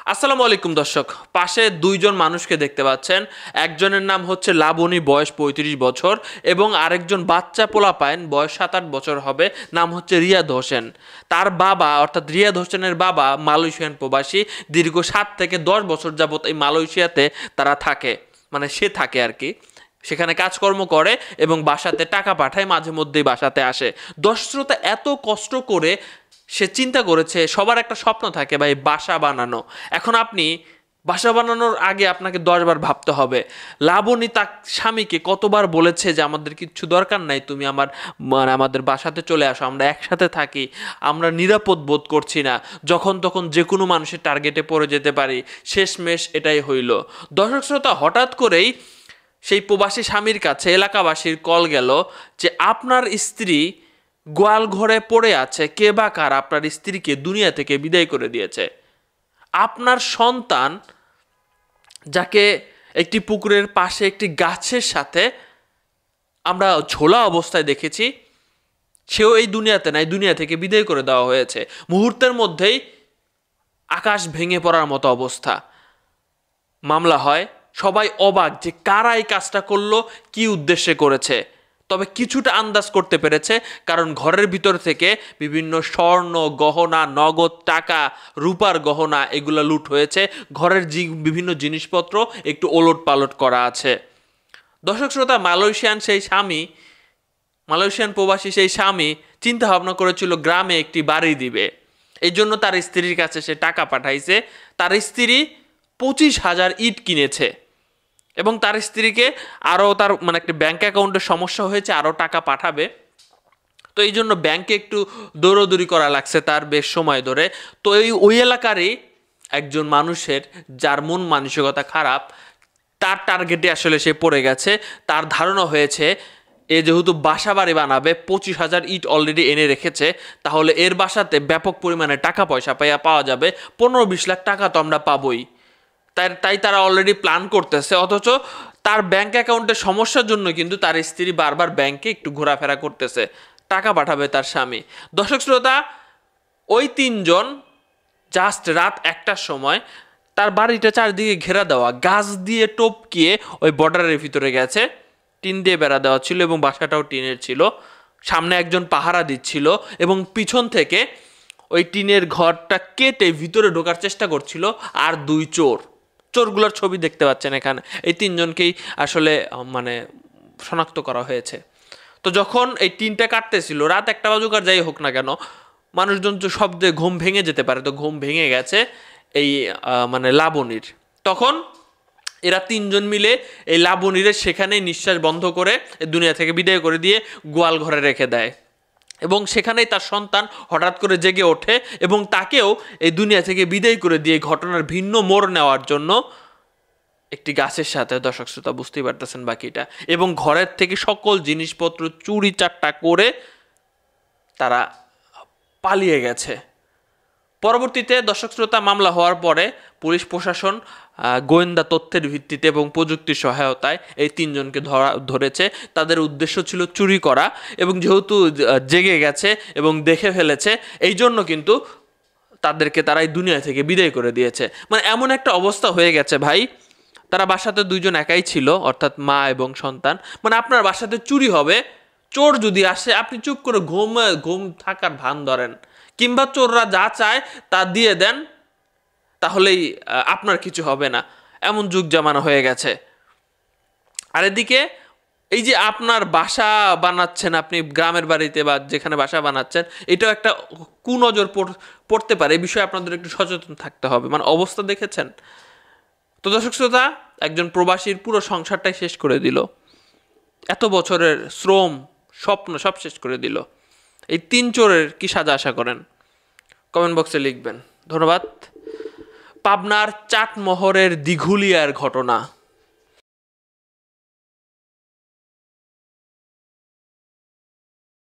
আসসালামু আলাইকুম দর্শক, পাশে দুইজন মানুষকে দেখতে পাচ্ছেন। একজনের নাম হচ্ছে লাবণী, বয়স ৩৫ বছর, এবং আরেকজন বাচ্চা পোলাপাইন, বয়স ৭-৮ বছর হবে, নাম হচ্ছে রিয়াদ হোসেন। তার বাবা অর্থাৎ রিয়াদ হোসেনের বাবা মালয়েশিয়ান প্রবাসী। দীর্ঘ ৭ থেকে ১০ বছর যাবত এই মালয়েশিয়াতে তারা থাকে, মানে সে থাকে আর কি, সেখানে কাজকর্ম করে এবং বাসাতে টাকা পাঠায়, মাঝে মধ্যেই বাসাতে আসে। দর্শক, এত কষ্ট করে সে চিন্তা করেছে, সবার একটা স্বপ্ন থাকে ভাই, বাসা বানানো। এখন আপনি বাসা বানানোর আগে আপনাকে ১০ বার ভাবতে হবে। লাবণী তার স্বামীকে কতবার বলেছে যে আমাদের কিচ্ছু দরকার নাই, তুমি আমাদের বাসাতে চলে আসো, আমরা একসাথে থাকি, আমরা নিরাপদ বোধ করছি না, যখন তখন যে কোনো মানুষের টার্গেটে পড়ে যেতে পারি। শেষমেশ এটাই হইল। দর্শক শ্রোতা, হঠাৎ করেই সেই প্রবাসী স্বামীর কাছে এলাকাবাসীর কল গেল যে আপনার স্ত্রী গোয়াল ঘরে পড়ে আছে, কে বা কার আপনার স্ত্রীকে দুনিয়া থেকে বিদায় করে দিয়েছে। আপনার সন্তান, যাকে একটি পুকুরের পাশে একটি গাছের সাথে আমরা ঝোলা অবস্থায় দেখেছি, সেও এই দুনিয়াতে নাই, দুনিয়া থেকে বিদায় করে দেওয়া হয়েছে। মুহূর্তের মধ্যেই আকাশ ভেঙে পড়ার মতো অবস্থা। মামলা হয়, সবাই অবাক যে কারা এই কাজটা করলো, কি উদ্দেশ্যে করেছে। তবে কিছুটা আন্দাজ করতে পেরেছে, কারণ ঘরের ভিতর থেকে বিভিন্ন স্বর্ণ গহনা, নগদ টাকা, রূপার গহনা এগুলো লুট হয়েছে। ঘরের বিভিন্ন জিনিসপত্র একটু ওলট পালট করা আছে। দর্শক শ্রোতা, মালয়েশিয়ান প্রবাসী সেই স্বামী চিন্তা ভাবনা করেছিল গ্রামে একটি বাড়ি দিবে। এই জন্য তার স্ত্রীর কাছে সে টাকা পাঠাইছে। তার স্ত্রী ২৫,০০০ ইট কিনেছে এবং তার স্ত্রীকে আরও তার একটা ব্যাংক অ্যাকাউন্টের সমস্যা হয়েছে, আরও টাকা পাঠাবে। তো এই জন্য ব্যাংকে একটু দৌড়দৌড়ি করা লাগছে তার বেশ সময় ধরে। তো ওই এলাকারই একজন মানুষের, যার মন মানসিকতা খারাপ, তার টার্গেটে আসলে সে পড়ে গেছে। তার ধারণা হয়েছে এ যেহেতু বাসা বাড়ি বানাবে, ২৫,০০০ ইট অলরেডি এনে রেখেছে, তাহলে এর বাসাতে ব্যাপক পরিমাণে টাকা পয়সা পাওয়া যাবে। ১৫-২০ লাখ টাকা তো আমরা পাবোই। তাই তারা অলরেডি প্ল্যান করতেছে। অথচ তার ব্যাংক অ্যাকাউন্টের সমস্যার জন্য কিন্তু তার স্ত্রী বারবার ব্যাংকে একটু ঘোরাফেরা করতেছে, টাকা পাঠাবে তার স্বামী। দর্শক শ্রোতা, ওই তিনজন জাস্ট রাত ১টার সময় তার বাড়িটা চারদিকে ঘেরা দেওয়া, গাছ দিয়ে টপকিয়ে ওই বর্ডারের ভিতরে গেছে। টিন দিয়ে বেড়া দেওয়া ছিল এবং বাসাটাও টিনের ছিল। সামনে একজন পাহারা দিচ্ছিল এবং পিছন থেকে ওই টিনের ঘরটা কেটে ভিতরে ঢোকার চেষ্টা করছিল আর দুই চোরগুলোর ছবি দেখতে পাচ্ছেন এখানে। এই তিনজনকেই আসলে শনাক্ত করা হয়েছে। তো যখন এই টিনটা কাটতেছিল, রাত ১টা বাজুক আর যাই হোক না কেন, মানুষজন তো শব্দে ঘুম ভেঙে যেতে পারে। তো ঘুম ভেঙে গেছে এই লাবণীর। তখন এরা তিনজন মিলে এই লাবণীরে সেখানেই নিঃশ্বাস বন্ধ করে দুনিয়া থেকে বিদায় করে দিয়ে গোয়াল ঘরে রেখে দেয়। এবং সেখানেই তার সন্তান হঠাৎ করে জেগে ওঠে এবং তাকেও এই দুনিয়া থেকে বিদায় করে দিয়ে ঘটনার ভিন্ন মোড় নেওয়ার জন্য একটি গাছের সাথে, দর্শক শ্রোতা বুঝতেই পারতেছেন বাকিটা, এবং ঘরের থেকে সকল জিনিসপত্র চুরি চাট্টা করে তারা পালিয়ে গেছে। পরবর্তীতে দর্শক শ্রোতা, মামলা হওয়ার পরে পুলিশ প্রশাসন গোয়েন্দা তথ্যের ভিত্তিতে এবং প্রযুক্তির সহায়তায় এই তিনজনকে ধরেছে। তাদের উদ্দেশ্য ছিল চুরি করা, এবং যেহেতু জেগে গেছে এবং দেখে ফেলেছে, এই জন্য কিন্তু তারা এই দুনিয়া থেকে বিদায় করে দিয়েছে। এমন একটা অবস্থা হয়ে গেছে ভাই, তারা বাসাতে দুইজন একাই ছিল, অর্থাৎ মা এবং সন্তান। আপনার বাসাতে চুরি হবে, চোর যদি আসে আপনি চুপ করে ঘুম থাকার ভান ধরেন, কিংবা চোররা যা চায় তা দিয়ে দেন, তাহলেই আপনার কিছু হবে না। এমন যুগ জামানা হয়ে গেছে। আর এদিকে এই যে আপনার বাসা বানাচ্ছেন, আপনি গ্রামের বাড়িতে বা যেখানে বাসা বানাচ্ছেন, এটাও একটা কুনজর পড়তে পারে। এই বিষয়ে আপনাদের একটু সচেতন থাকতে হবে। অবস্থা দেখেছেন তো দর্শক শ্রোতা, একজন প্রবাসীর পুরো সংসারটাই শেষ করে দিল। এত বছরের শ্রম, স্বপ্ন সব শেষ করে দিল। এই তিন চোরের কি সাজা আশা করেন? কমেন্ট বক্সে লিখবেন। ধন্যবাদ। পাবনার চাটমোহরের দিঘুলিয়ার ঘটনা।